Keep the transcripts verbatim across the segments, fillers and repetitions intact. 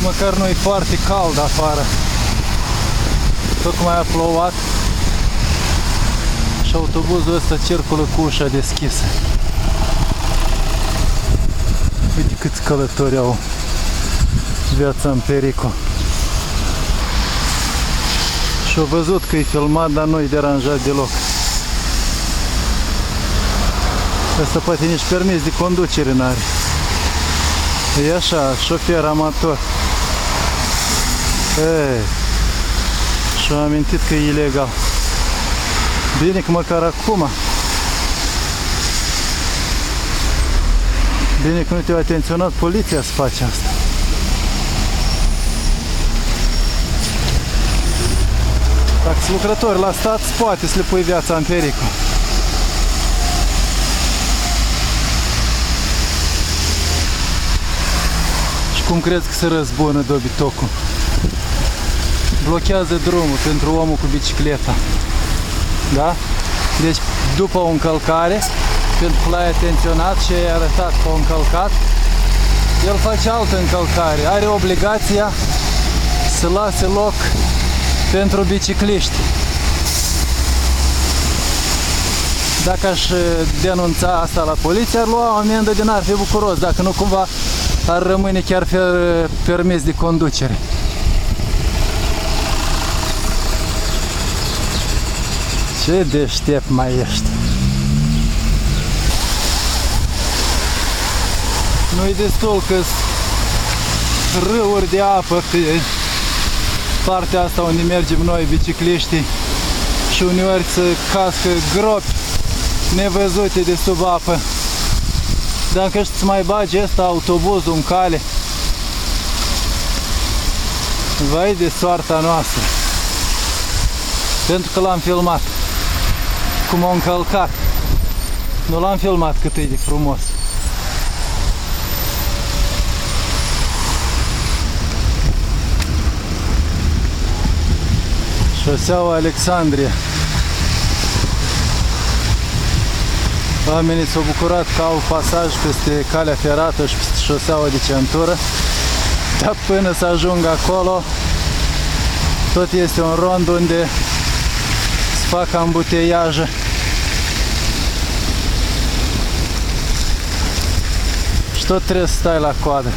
măcar nu e foarte cald afară. Tocmai a plouat și autobuzul ăsta circulă cu ușa deschisă. Uite câți călători au viața în pericol. Și-au văzut că e filmat, dar nu-i deranjat deloc. Ăsta poate nici permis de conducere n-are. E așa, șofer amator. Ei, și-au amintit că e ilegal. Bine că măcar acum. Bine că nu te-a atenționat poliția să faci asta. Dacă sunt lucrători la stat, poate să le pui viața în pericol. Și cum crezi că se răzbună dobitocul? Blochează drumul pentru omul cu bicicleta. Da? Deci, după o încălcare, pentru că l-ai atenționat și ai arătat că a încălcat, el face altă încălcare. Are obligația să lase loc pentru bicicliști. Dacă aș denunța asta la poliție, ar lua o amendă din ar fi bucuros, dacă nu cumva ar rămâne chiar fără permis de conducere. Ce deștept mai ești! Nu-i destul că râuri de apă pe partea asta unde mergem noi, bicicliștii, și uneori să cască gropi nevăzute de sub apă. Dacă știi să mai bagi ăsta autobuzul în cale, vai de soarta noastră. Pentru că l-am filmat cum a încălcat. Nu l-am filmat cât e de frumos. Șoseaua Alexandria. Oamenii s-au bucurat că au pasaj peste calea ferată și peste șoseaua de centură, dar până să ajung acolo, tot este un rond unde se fac ambuteiaje. Și tot trebuie să stai la coadă.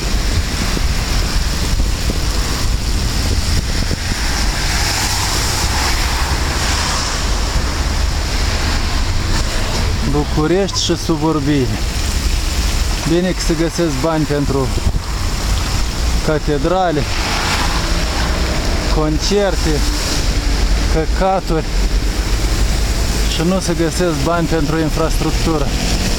București și suburbiile. Bine că se găsesc bani pentru catedrale, concerte, căcaturi și nu se găsesc bani pentru infrastructură.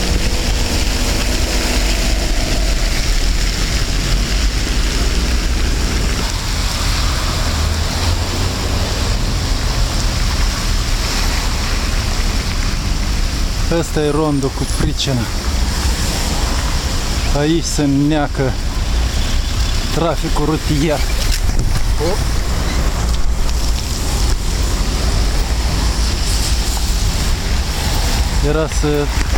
Ăsta e rondul cu pricină. Aici se neacă traficul rutier. Era să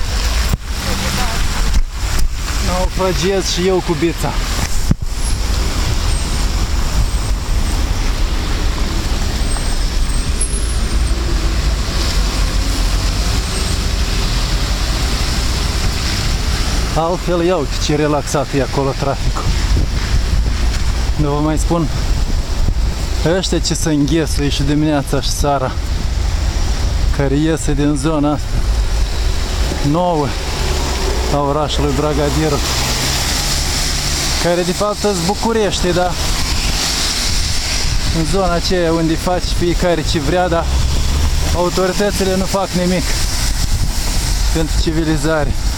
naufragiez și eu cu bița. Altfel, ia uite ce relaxat e acolo traficul. Nu vă mai spun, ăștia ce se înghesuie și dimineața și seara, care iese din zona asta nouă a orașului Bragadiru, care de fapt sunt București, da? În zona aceea unde faci fiecare ce vrea, dar autoritățile nu fac nimic pentru civilizare.